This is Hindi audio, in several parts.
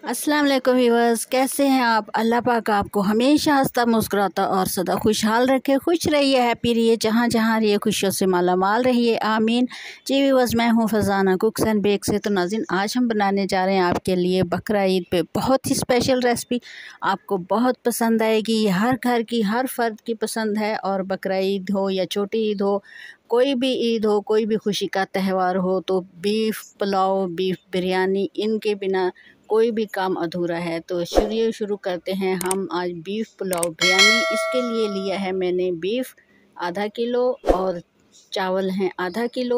अस्सलाम वालेकुम व्यूअर्स, कैसे हैं आप। अल्लाह पाक आपको हमेशा हंसता मुस्कुराता और सदा खुशहाल रखे। खुश रहिए, हैप्पी रहिए, जहाँ जहाँ रहिए खुशियों से माला माल रहिए, आमीन। जी व्यूअर्स, मैं हूँ फरजाना कुक्स एंड बेक से। तो नाज़रीन, आज हम बनाने जा रहे हैं आपके लिए बकरा ईद पे बहुत ही स्पेशल रेसिपी। आपको बहुत पसंद आएगी। ये हर घर की हर फर्द की पसंद है। और बकरा ईद हो या छोटी ईद हो, कोई भी ईद हो, कोई भी खुशी का त्यौहार हो, तो बीफ पुलाव, बीफ बिरयानी, इनके बिना कोई भी काम अधूरा है। तो शुरू करते हैं हम आज बीफ पुलाव बिरयानी। इसके लिए लिया है मैंने बीफ आधा किलो और चावल हैं आधा किलो।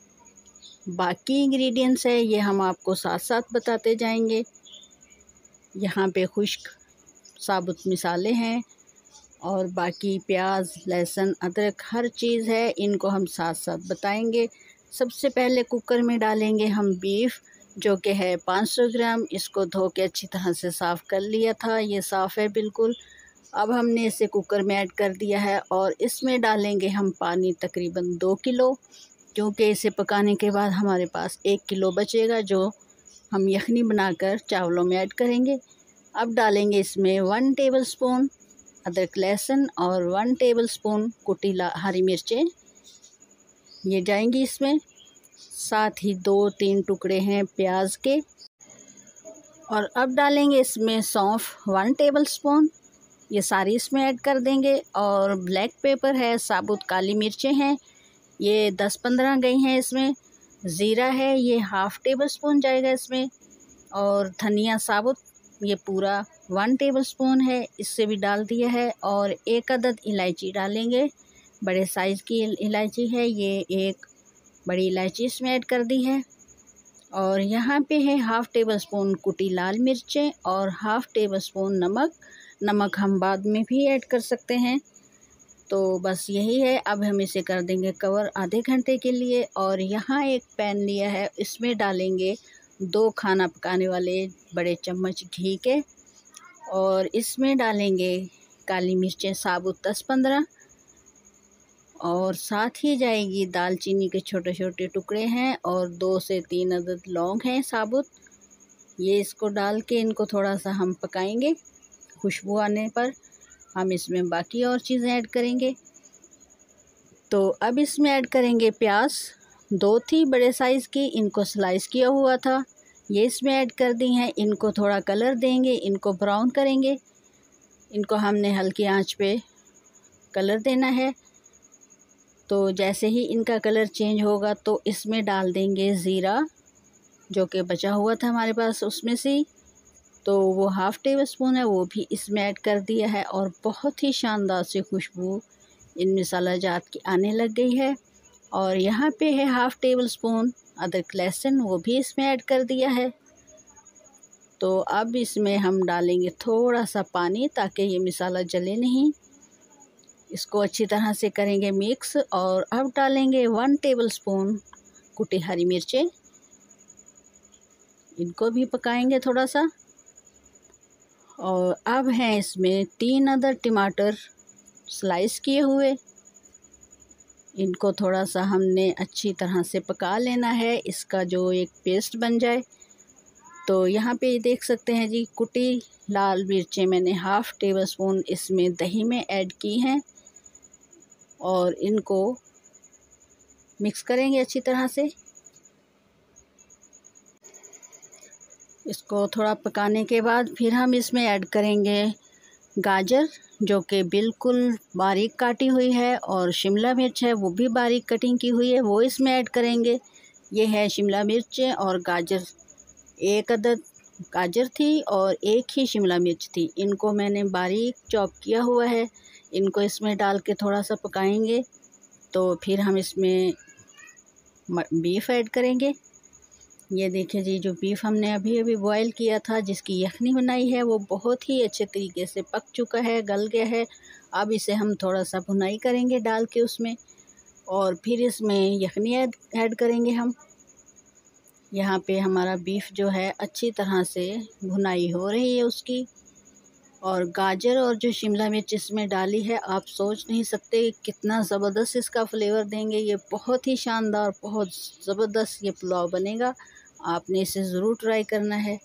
बाकी इंग्रेडिएंट्स है ये हम आपको साथ साथ बताते जाएंगे। यहाँ पे खुश्क साबुत मिसाले हैं और बाकी प्याज, लहसुन, अदरक हर चीज़ है, इनको हम साथ साथ बताएंगे। सबसे पहले कुकर में डालेंगे हम बीफ, जो कि है 500 ग्राम। इसको धो के अच्छी तरह से साफ़ कर लिया था, ये साफ़ है बिल्कुल। अब हमने इसे कुकर में ऐड कर दिया है और इसमें डालेंगे हम पानी तकरीबन 2 किलो, क्योंकि इसे पकाने के बाद हमारे पास 1 किलो बचेगा, जो हम यखनी बनाकर चावलों में ऐड करेंगे। अब डालेंगे इसमें 1 टेबलस्पून अदरक लहसुन और 1 टेबलस्पून कुटी हरी मिर्चें, ये जाएंगी इसमें। साथ ही 2-3 टुकड़े हैं प्याज के। और अब डालेंगे इसमें सौंफ 1 टेबलस्पून, ये सारी इसमें ऐड कर देंगे। और ब्लैक पेपर है, साबुत काली मिर्चें हैं, ये 10-15 गई हैं इसमें। ज़ीरा है, ये हाफ़ टेबलस्पून जाएगा इसमें। और धनिया साबुत ये पूरा 1 टेबलस्पून है, इससे भी डाल दिया है। और 1 अदद इलायची डालेंगे, बड़े साइज़ की इलायची है, ये 1 बड़ी इलायची इसमें ऐड कर दी है। और यहाँ पे है हाफ़ टेबलस्पून कुटी लाल मिर्चें और हाफ़ टेबलस्पून नमक। नमक हम बाद में भी ऐड कर सकते हैं। तो बस यही है। अब हम इसे कर देंगे कवर आधे घंटे के लिए। और यहाँ एक पैन लिया है, इसमें डालेंगे 2 खाना पकाने वाले बड़े चम्मच घी के। और इसमें डालेंगे काली मिर्चें साबुत 10-15 और साथ ही जाएगी दालचीनी के छोटे छोटे टुकड़े हैं और 2 से 3 अदद लौंग हैं साबुत। ये इसको डाल के इनको थोड़ा सा हम पकाएंगे। खुशबू आने पर हम इसमें बाकी और चीज़ें ऐड करेंगे। तो अब इसमें ऐड करेंगे प्याज, 2 थी बड़े साइज़ की, इनको स्लाइस किया हुआ था, ये इसमें ऐड कर दी हैं। इनको थोड़ा कलर देंगे, इनको ब्राउन करेंगे। इनको हमने हल्की आंच पे कलर देना है। तो जैसे ही इनका कलर चेंज होगा तो इसमें डाल देंगे ज़ीरा, जो कि बचा हुआ था हमारे पास उसमें से। तो वो हाफ़ टेबलस्पून है, वो भी इसमें ऐड कर दिया है। और बहुत ही शानदार सी खुशबू इन मसाला जात की आने लग गई है। और यहाँ पे है हाफ़ टेबलस्पून अदरक लहसुन, वो भी इसमें ऐड कर दिया है। तो अब इसमें हम डालेंगे थोड़ा सा पानी, ताकि ये मसाला जले नहीं। इसको अच्छी तरह से करेंगे मिक्स। और अब डालेंगे 1 टेबलस्पून कुटी हरी मिर्चें, इनको भी पकाएंगे थोड़ा सा। और अब हैं इसमें 3 अदद टमाटर स्लाइस किए हुए, इनको थोड़ा सा हमने अच्छी तरह से पका लेना है, इसका जो एक पेस्ट बन जाए। तो यहाँ पे देख सकते हैं जी, कुटी लाल मिर्चें मैंने हाफ़ टेबलस्पून इसमें दही में ऐड की हैं। और इनको मिक्स करेंगे अच्छी तरह से। इसको थोड़ा पकाने के बाद फिर हम इसमें ऐड करेंगे गाजर, जो कि बिल्कुल बारीक काटी हुई है। और शिमला मिर्च है, वो भी बारीक कटिंग की हुई है, वो इसमें ऐड करेंगे। ये है शिमला मिर्चें और गाजर, 1 अदद गाजर थी और 1 ही शिमला मिर्च थी, इनको मैंने बारीक चॉप किया हुआ है। इनको इसमें डाल के थोड़ा सा पकाएंगे। तो फिर हम इसमें बीफ ऐड करेंगे। ये देखिए जी, जो बीफ हमने अभी अभी बॉयल किया था, जिसकी यखनी बनाई है, वो बहुत ही अच्छे तरीके से पक चुका है, गल गया है। अब इसे हम थोड़ा सा भुनाई करेंगे डाल के उसमें। और फिर इसमें यखनी ऐड करेंगे हम। यहाँ पे हमारा बीफ जो है अच्छी तरह से भुनाई हो रही है उसकी। और गाजर और जो शिमला मिर्च इसमें डाली है, आप सोच नहीं सकते कितना ज़बरदस्त इसका फ्लेवर देंगे। ये बहुत ही शानदार, बहुत ज़बरदस्त ये पुलाव बनेगा। आपने इसे ज़रूर ट्राई करना है।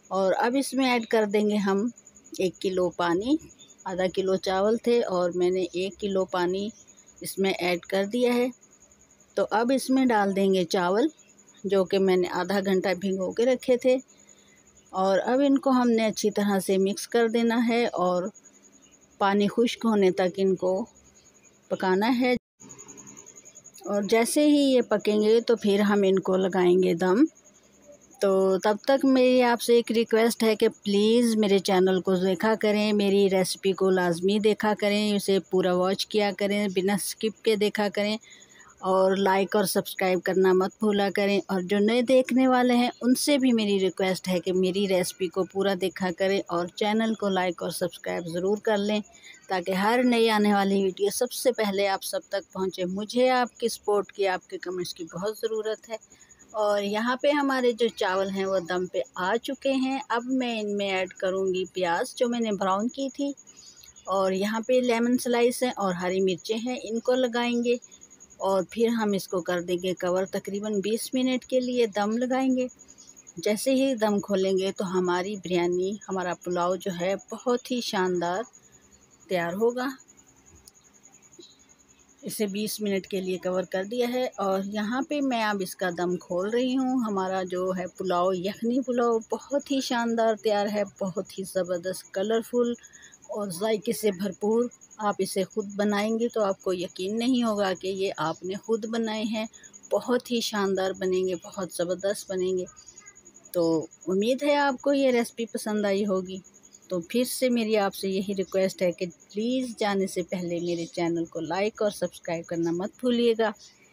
और अब इसमें ऐड कर देंगे हम 1 किलो पानी। आधा किलो चावल थे और मैंने 1 किलो पानी इसमें ऐड कर दिया है। तो अब इसमें डाल देंगे चावल जो कि मैंने आधा घंटा भिगो के रखे थे, और अब इनको हमने अच्छी तरह से मिक्स कर देना है और पानी खुश्क होने तक इनको पकाना है। और जैसे ही ये पकेंगे तो फिर हम इनको लगाएंगे दम। तो तब तक मेरी आपसे एक रिक्वेस्ट है कि प्लीज़ मेरे चैनल को देखा करें, मेरी रेसिपी को लाजमी देखा करें, इसे पूरा वॉच किया करें, बिना स्किप के देखा करें, और लाइक और सब्सक्राइब करना मत भूला करें। और जो नए देखने वाले हैं उनसे भी मेरी रिक्वेस्ट है कि मेरी रेसिपी को पूरा देखा करें और चैनल को लाइक और सब्सक्राइब ज़रूर कर लें, ताकि हर नई आने वाली वीडियो सबसे पहले आप सब तक पहुंचे। मुझे आपकी सपोर्ट की, आपके कमेंट्स की बहुत ज़रूरत है। और यहाँ पे हमारे जो चावल हैं वो दम पे आ चुके हैं। अब मैं इनमें ऐड करूँगी प्याज जो मैंने ब्राउन की थी, और यहाँ पे लेमन स्लाइस है और हरी मिर्चें हैं, इनको लगाएंगे और फिर हम इसको कर देंगे कवर। तकरीबन 20 मिनट के लिए दम लगाएंगे। जैसे ही दम खोलेंगे तो हमारी बिरयानी, हमारा पुलाव जो है बहुत ही शानदार तैयार होगा। इसे 20 मिनट के लिए कवर कर दिया है और यहाँ पे मैं अब इसका दम खोल रही हूँ। हमारा जो है पुलाव, यखनी पुलाव बहुत ही शानदार तैयार है, बहुत ही ज़बरदस्त, कलरफुल और जायके से भरपूर। आप इसे ख़ुद बनाएंगे तो आपको यकीन नहीं होगा कि ये आपने ख़ुद बनाए हैं। बहुत ही शानदार बनेंगे, बहुत ज़बरदस्त बनेंगे। तो उम्मीद है आपको ये रेसिपी पसंद आई होगी। तो फिर से मेरी आपसे यही रिक्वेस्ट है कि प्लीज़ जाने से पहले मेरे चैनल को लाइक और सब्सक्राइब करना मत भूलिएगा।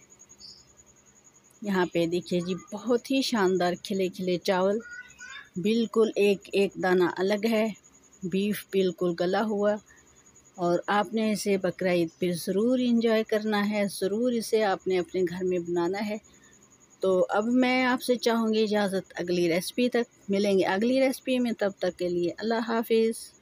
यहाँ पे देखिए जी, बहुत ही शानदार खिले खिले चावल, बिल्कुल एक एक दाना अलग है, बीफ बिल्कुल गला हुआ। और आपने इसे बकरा ईद पर ज़रूर इंजॉय करना है, ज़रूर इसे आपने अपने घर में बनाना है। तो अब मैं आपसे चाहूँगी इजाज़त, अगली रेसिपी तक मिलेंगे अगली रेसिपी में। तब तक के लिए अल्लाह हाफिज़।